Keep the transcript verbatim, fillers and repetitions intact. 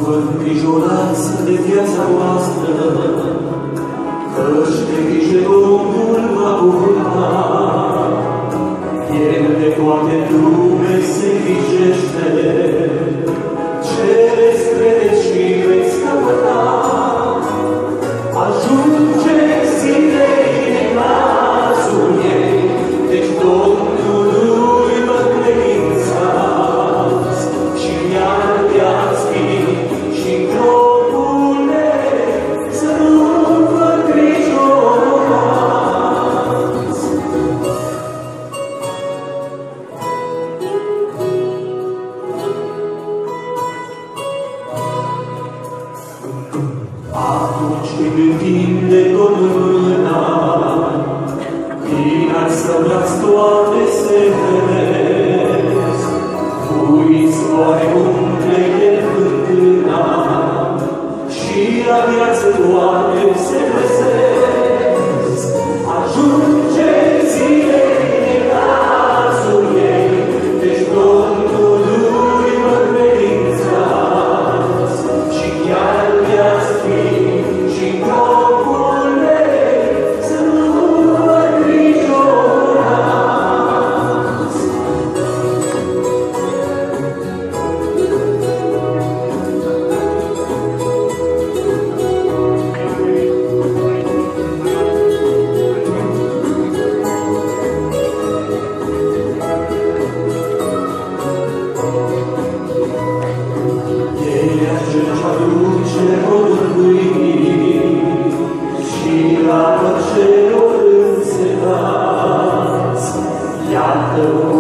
vă îngrijorați de viața voastră, căci de grijă Domnul va cuvânta. El de toate lume se grijește, cereți, credeți și veți căpăta. Ajunge zilei de glasul ei, deci Domnului vă credințați și iar de-ați fi și-n gropule să nu vă îngrijorați. Atunci când întinde Domnul mâna, bine ați săbrați toate severezi, cui soare umple el fântâna, și la viață toate se găsesc. Ajunge zilei de glasul ei, deci Domnului vă credințați și chiar de-ați fi și-n gropule să nu vă îngrijorați. Ei ajunge aduce rodul pâinii și la celor însetați, iată